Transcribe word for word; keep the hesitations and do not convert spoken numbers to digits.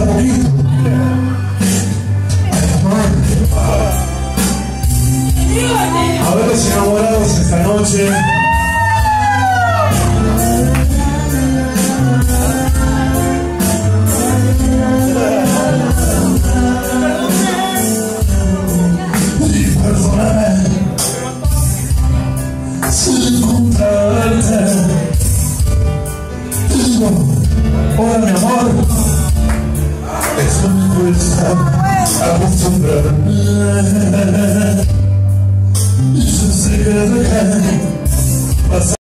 un poquito. A ver los enamorados esta noche. Y perdóname sin encontrarte. Digo, hola mi amor.